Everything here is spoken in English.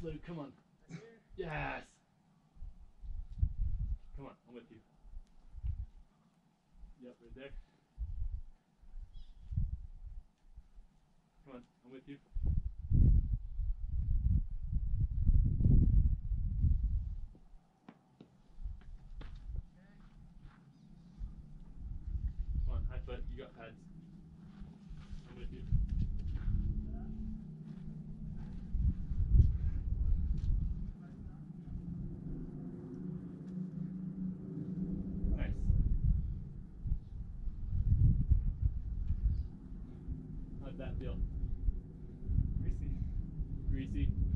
Luke, come on. Yes. Come on, I'm with you. Yep, right there. Come on, I'm with you. Come on, high foot, you got pads. I'm with you. Nice. How'd that feel? Greasy. Greasy?